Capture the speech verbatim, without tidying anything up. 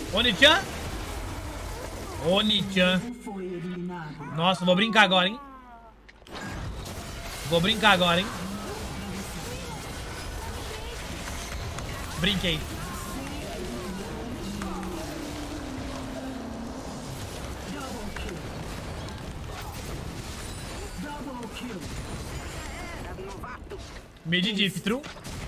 Oni-chan. Oni-chan. Nossa, vou brincar agora, hein? Vou brincar agora, hein? Brinquei. Mid diff, true.